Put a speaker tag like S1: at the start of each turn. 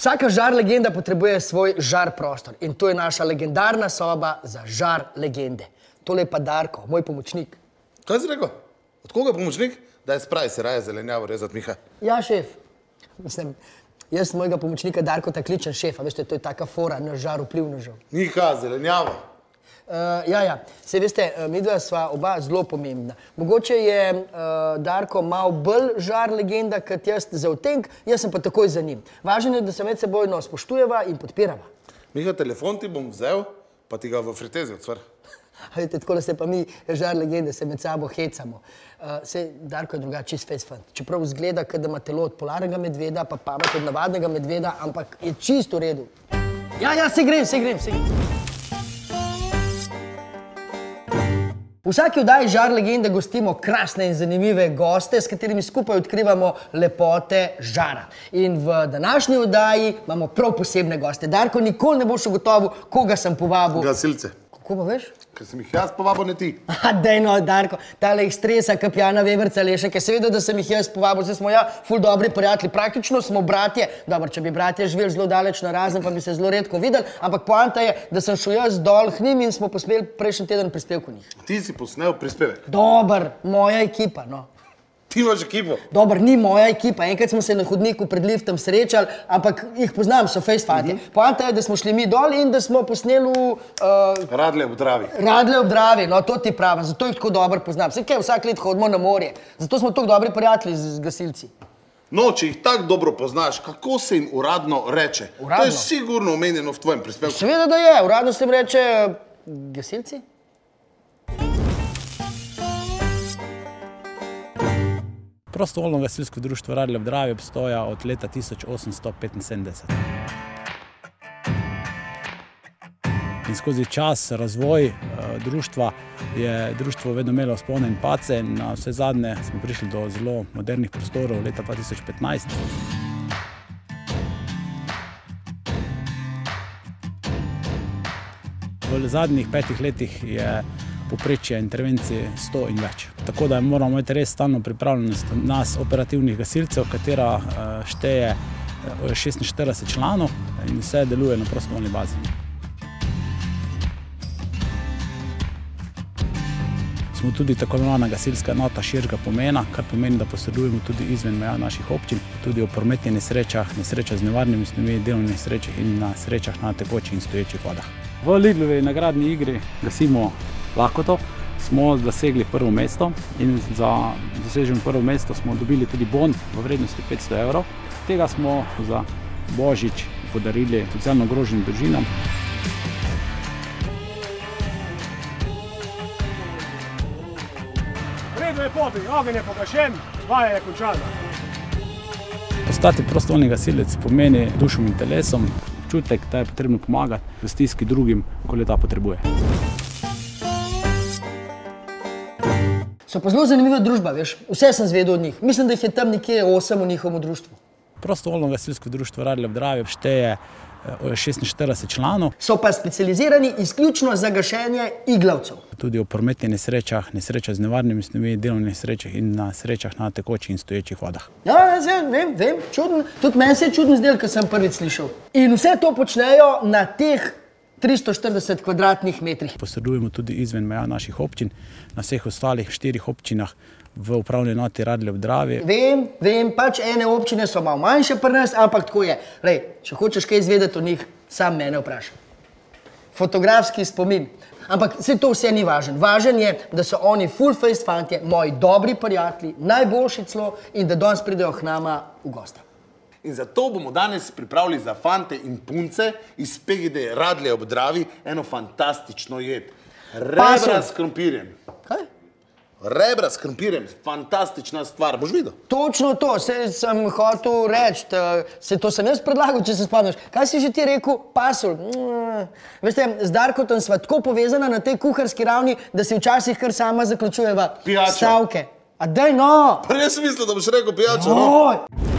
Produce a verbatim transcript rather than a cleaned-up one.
S1: Vsaka žar legenda potrebuje svoj žar prostor in to je naša legendarna soba za žar legende. Tole je pa Darko, moj pomočnik.
S2: Kaj si rekel? Od koga je pomočnik? Daj spravi se raje zelenjavo rezati, Miha.
S1: Ja, šef. Mislim, jaz mojega pomočnika Darko ta kličem šefa, veste, to je taka fora, naš žar vplivnežev.
S2: Miha, zelenjavo.
S1: Ja, ja, saj veste, midva sva oba zelo pomembna. Mogoče je Darko malo bolj žar legenda, kot jaz za odtenk, jaz sem pa takoj za njim. Važno je, da se med sebojno spoštujeva in podpirava.
S2: Miha, telefon ti bom vzel, pa ti ga v fritezi odsvar.
S1: Vidite, takole se pa mi žar legende, se med sabo hecamo. Saj Darko je drugače čist face fant. Čeprav izgleda, kot da ima telo od polarnega medveda, pa pamet od navadnega medveda, ampak je čist v redu. Ja, ja, saj grem, saj grem, saj grem. V vsaki oddaji Žar legende gostimo krasne in zanimive goste, s katerimi skupaj odkrivamo lepote žara. In v današnji oddaji imamo prav posebne goste. Darko, nikoli ne boš ugotovil, koga sem povabil.
S2: Gasilce.
S1: Kako pa veš?
S2: Ker sem jih jaz povabil, ne ti.
S1: Aha, daj no, Darko, tale jih stresa, kot pijana veverca Lešeke. Seveda, da sem jih jaz povabil, zdaj smo ja ful dobri prijatelji. Praktično smo bratje. Dobro, če bi bratje živeli zelo daleč narazen, pa bi se zelo redko videli, ampak poanta je, da sem šel jaz dol k njim in smo posneli prejšnji teden prispevek v njih.
S2: Ti si posnel prispevek.
S1: Dober, moja ekipa, no.
S2: Ti imaš ekipo.
S1: Dobar, ni moja ekipa. Enkrat smo se na hodniku pred liftom srečali, ampak jih poznam, so face fantje. Poanta je, da smo šli mi dol in da smo posneli v...
S2: Radlje ob Dravi.
S1: Radlje ob Dravi, no to ti pravim, zato jih tako dobro poznam. Vse kaj, vsak let hodimo na morje, zato smo tako dobri prijatelji z gasilci.
S2: No, če jih tako dobro poznaš, kako se jim uradno reče?
S1: Uradno?
S2: To je sigurno omenjeno v tvojem prispevku.
S1: Seveda, da je. Uradno se jim reče gasilci.
S3: Prostovoljno gasilsko društvo Radlje ob Dravi obstoja od leta tisoč osemsto petinsedemdeset. In skozi čas, razvoj društva je društvo vedno imelo vzpone in padce. Na vse zadnje smo prišli do zelo modernih prostorov leta dva tisoč petnajst. V zadnjih petih letih je povprečje intervencije sto in več. Tako da moramo imeti res stalno pripravljenost nas operativnih gasilcev, katera šteje šestinštirideset članov in vse deluje na prostovoljni bazi. Smo tudi tako imenovana gasilska enota širšega pomena, kar pomeni, da posredujemo tudi izven meja naših občin, tudi o prometnih nesrečah, nesrečah z nevarnimi snovmi, delovnih nesrečah in na srečah na tekočih in stoječih vodah. V Lidlovi nagradni igri gasimo lakoto smo dosegli prvo mesto in za doseženo prvo mesto smo dobili tudi bon v vrednosti petsto evrov. Tega smo za Božič podarili socialno ogroženim družinam.
S4: Redu je poti, ogenj je pogašen, vaja je končana.
S3: Postati prostovoljni gasilec pomeni dušom in telesom občutek, da je potrebno pomagati v stiski drugim, ko le ta potrebuje.
S1: So pa zelo zanimiva družba, veš. Vse sem zvedel od njih. Mislim, da jih je tam nekje osem v njihovem društvu.
S3: Prostovoljno gasilsko društvo Radlje ob Dravi šteje šestinštirideset članov.
S1: So pa specializirani izključno za gašenje iglavcev.
S3: Tudi o prometnih nesrečah, nesrečah z nevarnimi snovmi, delovnih nesrečah in na srečah na tekočih in stoječih vodah.
S1: Ja, vem, vem, čudno. Tudi meni se je čudno zdelo, ko sem prvič slišal. In vse to počnejo na teh tristo štirideset kvadratnih metrih.
S3: Posredujemo tudi izven meja naših občin, na vseh ostalih štirih občinah v upravni enoti Radlje ob Dravi.
S1: Vem, vem, pač ene občine so malo manjše pri nas, ampak tako je. Lej, če hočeš kaj izvedeti o njih, sam mene vprašaj. Fotografski spomin. Ampak vse to vse ni važen. Važen je, da so oni full face fantje, moji dobri prijatelji, najboljši celo in da danes pridejo k nama v gosta.
S2: In zato bomo danes pripravili za fante in punce iz P G D Radlje ob Dravi eno fantastično jed. Rebra s krompirjem.
S1: Kaj?
S2: Rebra s krompirjem, fantastična stvar. Boš videl?
S1: Točno to, se sem hotel reči, se to sem jaz predlagal, če se spomniš. Kaj si že ti rekel? Pasulj. Veste, z Darkotom sva tako povezana na tej kuharski ravni, da si včasih kar sama zaključujeva stavke. A daj no!
S2: Pa res mislim, da boš rekel pijačo, no?